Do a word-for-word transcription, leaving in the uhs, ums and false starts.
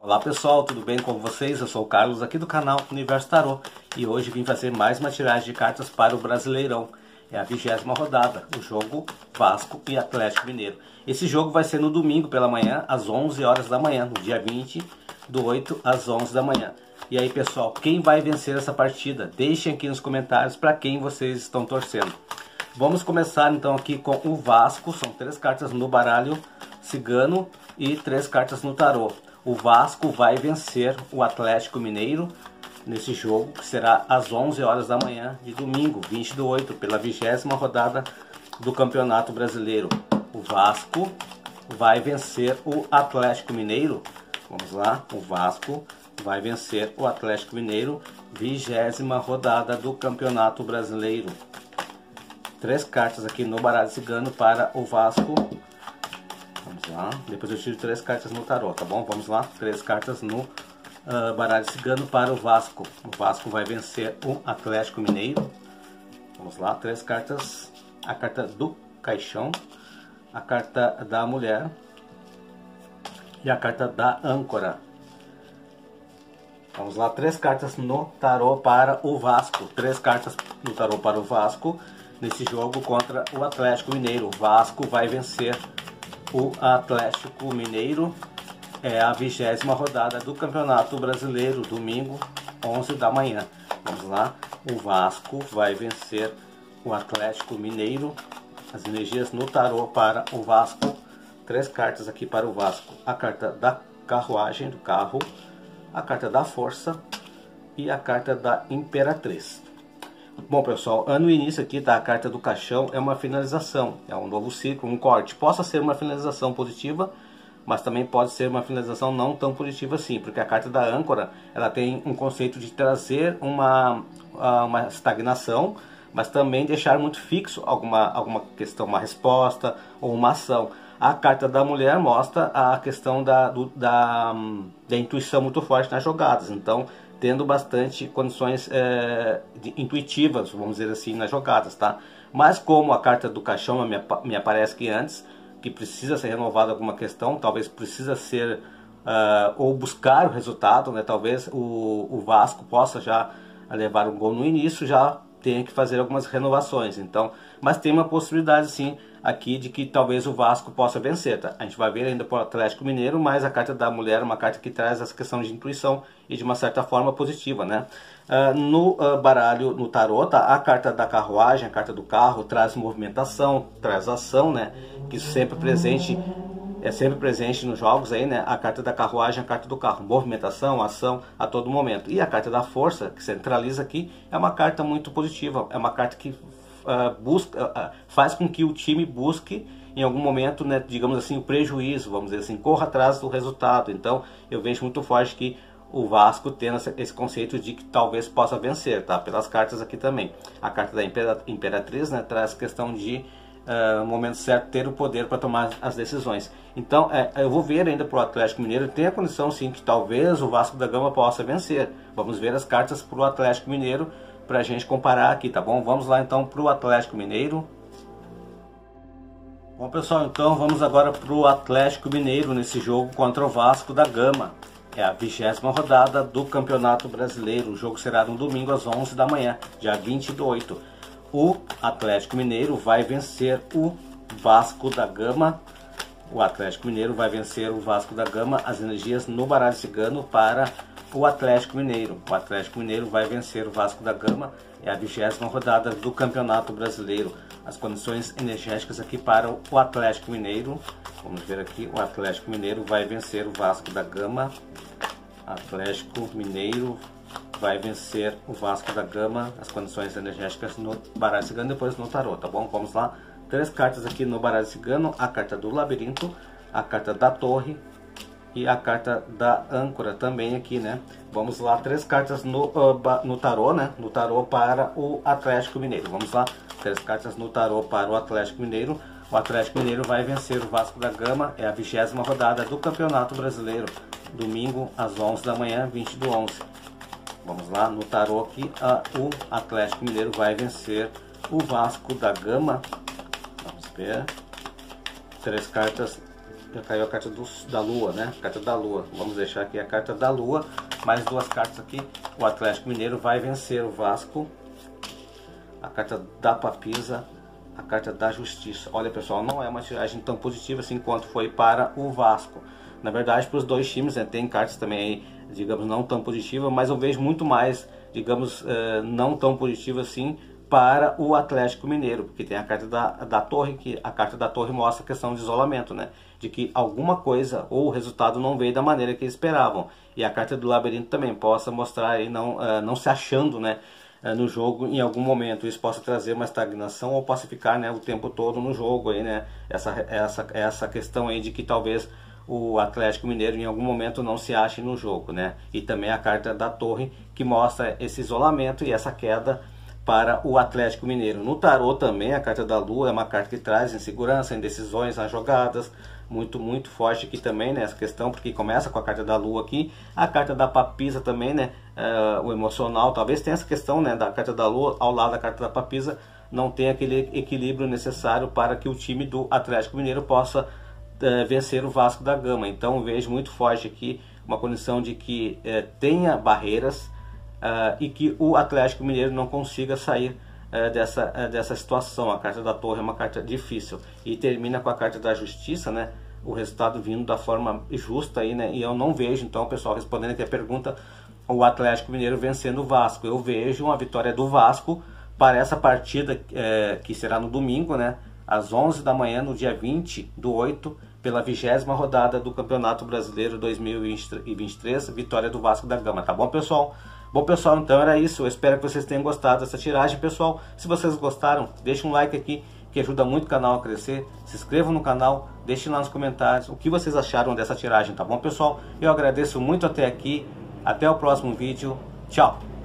Olá pessoal, tudo bem com vocês? Eu sou o Carlos aqui do canal Universo Tarô e hoje vim fazer mais uma tiragem de cartas para o Brasileirão. É a vigésima rodada, o jogo Vasco e Atlético Mineiro. Esse jogo vai ser no domingo pela manhã, às onze horas da manhã, no dia vinte do oito às onze da manhã. E aí pessoal, quem vai vencer essa partida? Deixem aqui nos comentários para quem vocês estão torcendo. Vamos começar então aqui com o Vasco, são três cartas no baralho cigano e três cartas no tarô. O Vasco vai vencer o Atlético Mineiro nesse jogo, que será às onze horas da manhã de domingo, vinte do oito, pela vigésima rodada do Campeonato Brasileiro. O Vasco vai vencer o Atlético Mineiro. Vamos lá, o Vasco vai vencer o Atlético Mineiro, vigésima rodada do Campeonato Brasileiro. Três cartas aqui no baralho cigano para o Vasco. Vamos lá, depois eu tiro três cartas no tarô, tá bom? Vamos lá, três cartas no uh, baralho cigano para o Vasco. O Vasco vai vencer o Atlético Mineiro. Vamos lá, três cartas. A carta do caixão, a carta da mulher e a carta da âncora. Vamos lá, três cartas no tarô para o Vasco. Três cartas no tarô para o Vasco nesse jogo contra o Atlético Mineiro. O Vasco vai vencer o Atlético Mineiro. É a vigésima rodada do Campeonato Brasileiro, domingo, onze da manhã. Vamos lá, o Vasco vai vencer o Atlético Mineiro. As energias no tarô para o Vasco. Três cartas aqui para o Vasco. A carta da carruagem, do carro, a carta da força e a carta da imperatriz. Bom pessoal, no início aqui tá a carta do caixão, é uma finalização, é um novo ciclo, um corte. Possa ser uma finalização positiva, mas também pode ser uma finalização não tão positiva assim, porque a carta da âncora, ela tem um conceito de trazer uma, uma estagnação, mas também deixar muito fixo alguma, alguma questão, uma resposta ou uma ação. A carta da mulher mostra a questão da, do, da, da intuição muito forte nas jogadas, então tendo bastante condições é, de, intuitivas, vamos dizer assim, nas jogadas, tá? Mas como a carta do caixão me, me aparece que antes, que precisa ser renovada alguma questão, talvez precisa ser, uh, ou buscar o resultado, né? Talvez o, o Vasco possa já levar um gol no início, já tenha que fazer algumas renovações, então, mas tem uma possibilidade sim aqui de que talvez o Vasco possa vencer, tá? A gente vai ver ainda para o Atlético Mineiro, mas a carta da mulher é uma carta que traz essa questão de intuição e de uma certa forma positiva, né? Uh, no uh, baralho, no tarô, tá? A carta da carruagem, a carta do carro, traz movimentação, traz ação, né? Que sempre presente, é sempre presente nos jogos aí, né? A carta da carruagem, a carta do carro, movimentação, ação a todo momento. E a carta da força, que centraliza aqui, é uma carta muito positiva, é uma carta que Uh, busca, uh, faz com que o time busque em algum momento, né, digamos assim, o prejuízo, vamos dizer assim, corra atrás do resultado. Então eu vejo muito forte que o Vasco tendo esse conceito de que talvez possa vencer, tá? Pelas cartas aqui também. A carta da imperatriz, né, traz questão de uh, no momento certo ter o poder para tomar as decisões. Então é, eu vou ver ainda para o Atlético Mineiro, tem a condição sim que talvez o Vasco da Gama possa vencer. Vamos ver as cartas para o Atlético Mineiro pra gente comparar aqui, tá bom? Vamos lá então pro Atlético Mineiro. Bom pessoal, então vamos agora pro Atlético Mineiro nesse jogo contra o Vasco da Gama. É a vigésima rodada do Campeonato Brasileiro. O jogo será no domingo às onze da manhã, dia vinte do oito. O Atlético Mineiro vai vencer o Vasco da Gama. O Atlético Mineiro vai vencer o Vasco da Gama. As energias no baralho cigano para o Atlético Mineiro. O Atlético Mineiro vai vencer o Vasco da Gama. É a vigésima rodada do Campeonato Brasileiro. As condições energéticas aqui para o Atlético Mineiro. Vamos ver aqui. O Atlético Mineiro vai vencer o Vasco da Gama. Atlético Mineiro vai vencer o Vasco da Gama. As condições energéticas no baralho cigano, depois no tarô, tá bom? Vamos lá. Três cartas aqui no baralho cigano. A carta do labirinto, a carta da torre e a carta da âncora também aqui, né? Vamos lá, três cartas no, uh, no tarô, né? No tarô para o Atlético Mineiro. Vamos lá, três cartas no tarô para o Atlético Mineiro. O Atlético Mineiro vai vencer o Vasco da Gama. É a vigésima rodada do Campeonato Brasileiro. Domingo às onze da manhã, vinte do onze. Vamos lá, no tarô aqui, uh, o Atlético Mineiro vai vencer o Vasco da Gama. Vamos ver. Três cartas Já caiu a carta do, da Lua, né? Carta da Lua. Vamos deixar aqui a carta da Lua. Mais duas cartas aqui. O Atlético Mineiro vai vencer o Vasco. A carta da Papisa. A carta da Justiça. Olha, pessoal, não é uma tiragem tão positiva assim quanto foi para o Vasco. Na verdade, para os dois times, né, tem cartas também aí, digamos, não tão positivas, mas eu vejo muito mais, digamos, uh, não tão positivas assim para o Atlético Mineiro, porque tem a carta da, da Torre, que a carta da Torre mostra a questão de isolamento, né, de que alguma coisa ou o resultado não veio da maneira que eles esperavam. E a carta do Labirinto também possa mostrar aí não, uh, não se achando, né, no jogo em algum momento. Isso possa trazer uma estagnação ou possa ficar, né, o tempo todo no jogo aí, né, essa, essa, essa questão aí de que talvez o Atlético Mineiro em algum momento não se ache no jogo, né, e também a carta da Torre que mostra esse isolamento e essa queda para o Atlético Mineiro. No tarô também a carta da Lua é uma carta que traz insegurança, indecisões nas jogadas, muito muito forte aqui também, né, essa questão, porque começa com a carta da Lua aqui, a carta da Papisa também, né, uh, o emocional, talvez tenha essa questão, né, da carta da Lua ao lado da carta da Papisa, não tem aquele equilíbrio necessário para que o time do Atlético Mineiro possa uh, vencer o Vasco da Gama. Então vejo muito forte aqui uma condição de que uh, tenha barreiras uh, e que o Atlético Mineiro não consiga sair É, dessa, é, dessa situação. A carta da Torre é uma carta difícil e termina com a carta da Justiça, né, o resultado vindo da forma justa aí, né, e eu não vejo, então, pessoal, respondendo aqui a pergunta, o Atlético Mineiro vencendo o Vasco. Eu vejo uma vitória do Vasco para essa partida é, que será no domingo, né, às onze da manhã, no dia vinte do oito, pela vigésima rodada do Campeonato Brasileiro dois mil e vinte e três, vitória do Vasco da Gama. Tá bom, pessoal? Bom, pessoal, então era isso. Eu espero que vocês tenham gostado dessa tiragem, pessoal. Se vocês gostaram, deixem um like aqui, que ajuda muito o canal a crescer. Se inscrevam no canal, deixem lá nos comentários o que vocês acharam dessa tiragem, tá bom, pessoal? Eu agradeço muito até aqui. Até o próximo vídeo. Tchau!